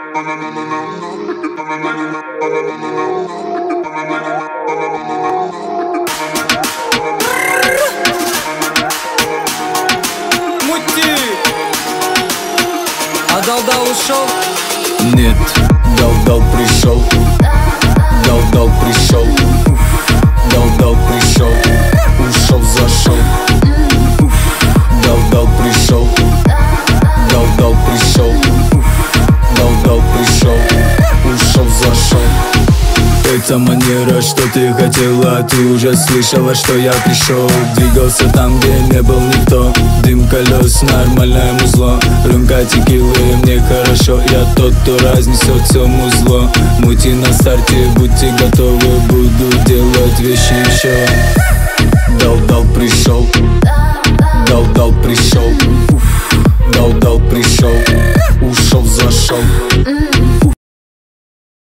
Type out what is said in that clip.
Мути! А дал-дал ушел? Нет, дал-дал пришел. Дал-дал пришел. Дал-дал пришел. Ушел, зашел. Дал-дал пришел. Дал-дал пришел. Дал-дал пришел. Ушел, зашел. Это манера, что ты хотела. Ты уже слышала, что я пришел. Двигался там, где не был никто. Дым колес, нормальное музло. Рюмка текилы, мне хорошо. Я тот, кто разнесет все музло. Мути на старте, будьте готовы. Буду делать вещи еще. Дал-дал пришел. Дал-дал пришел. Дал-дал пришел. Ушел, зашел.